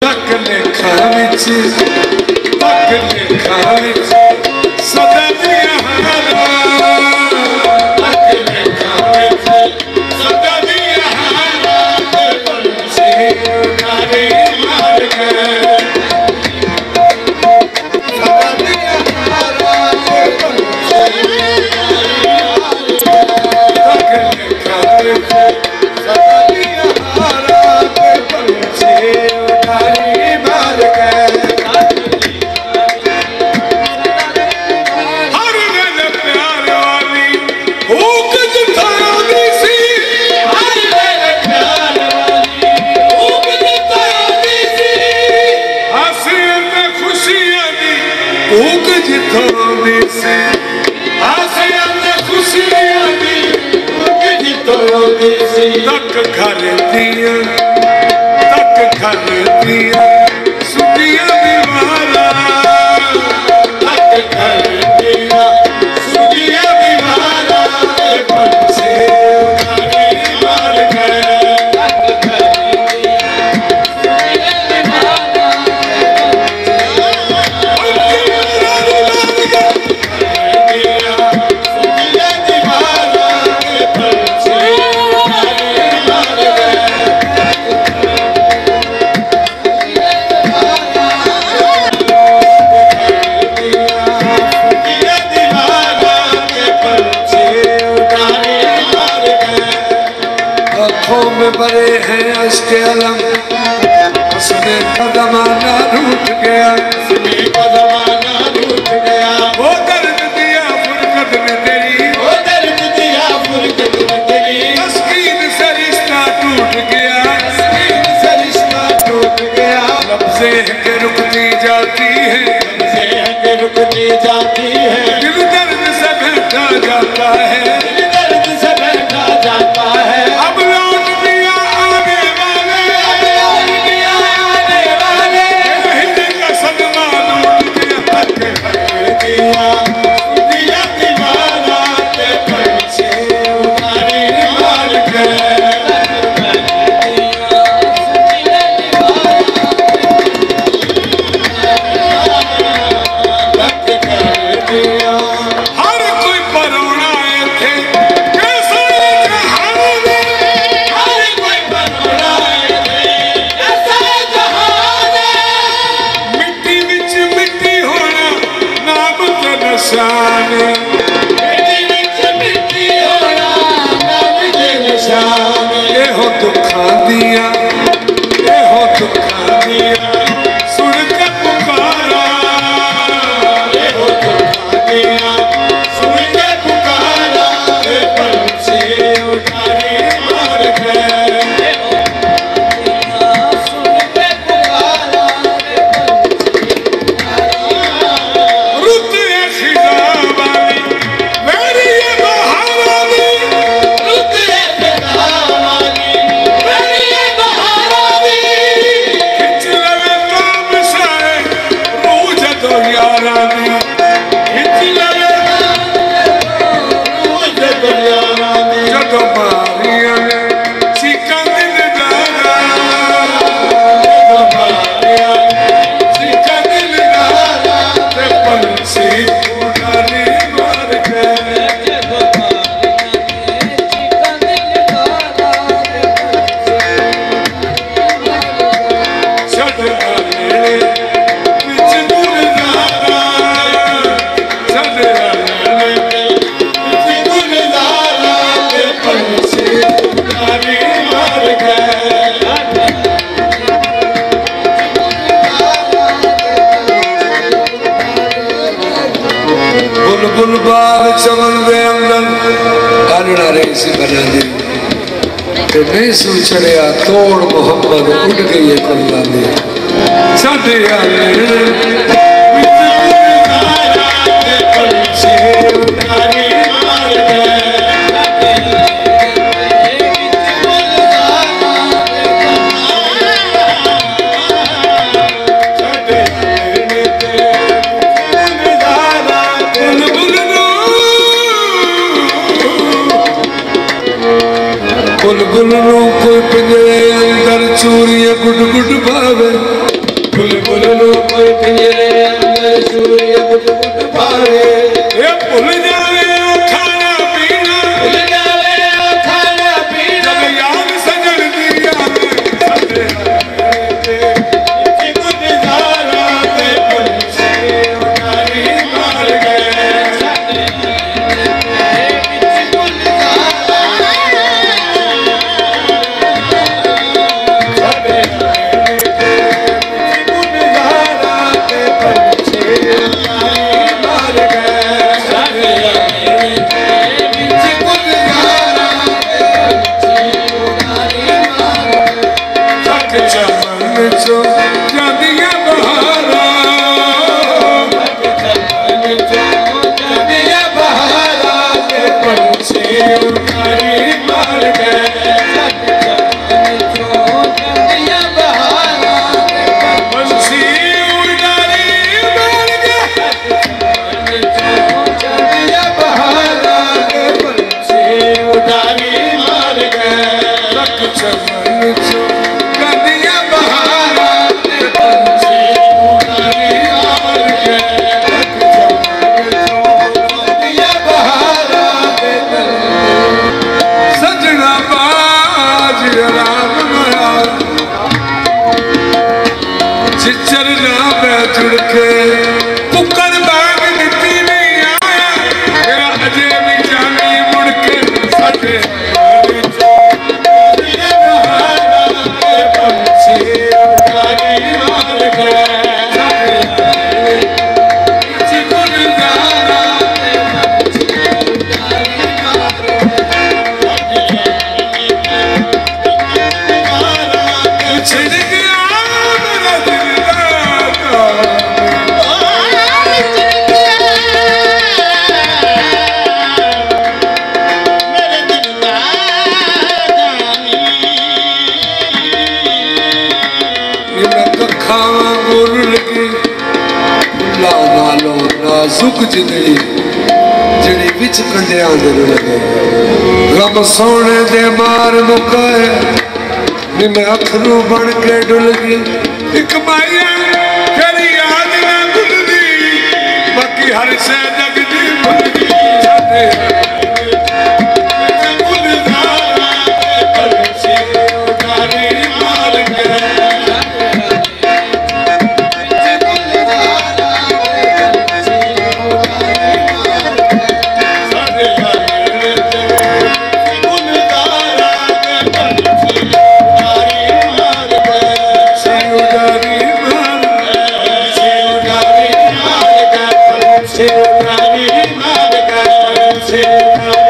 तक लेखा विच सदा दिया हारा तक लेखा विच सदा दिया हारा पंछी उड़ारे मार गए सदा दिया हारा पंछी तक लेखा विच सदा दिया हारा पंछी उड़ारे मार गए तक घर दिया सुनिया दीवारा तक घर दिया सुनिया दीवारा पंछी उड़ारे मार गए तक घर बड़े हैं अश्के अलम उसने का ज़माना रूठ गया वो दर्द दिया फुरकत में तेरी तस्कीन से रिश्ता टूट गया लफ्ज़े के रुकती जाती है दिल दर्द से बैठा जाता है अब लौट दिया आने वाले हिंद का सदमा लौट दिया दिया दीवाना के पंछी उड़ारे मार गए हर कोई परोना थे ये हो दुखा दिया सुन के पुकारा ये हो दुखा दिया सुन के पुकारा पंछी उड़ारे मार गए रुत खिजा वाली मेरी ये बहारानी खिंच लवे काम साए रूज दो यारानी जदो मारिया ने सीका दिल दारा पंछी उड़ारे मार गए बुलबुल बाग चमन दे अंदर आलड़ा रेसी बना दी ते नहीं सुचड़िया तोड़ मोहब्बत उड़ गई है कुल्ला दे साडे आले पंछी उड़ारे मार गए बुलबुल कोई पिंजरे अंदर चूरिया गुड गुड भावे जादियां बहारा जादियां बहारा के पंछी उड़ारी मार गए जादियां बहारा के पंछी उड़ारी मार गए जादियां बहारा के पंछी उड़ारी मार गए लख चमन चो जादियां बहारा के पंछी उड़ारी मार गए लख चमन चो जादियां बहारा के सजना बाज राम माया चिचर ना मैं जुड़ के पुक्कर बाग नीति नहीं आया मेरा अजय भी जानी मुड़ के सटे पंछी उड़ारी मार गए नाजुक जिंदड़ी जिड़ी बिच कंडिया दे लगे गम सोने दे मार मुकाए नी मैं अखरू बन के डुल गई एक माया तेरी याद ना भुलदी बाकी हर शे जगदी भुलदी छाते Say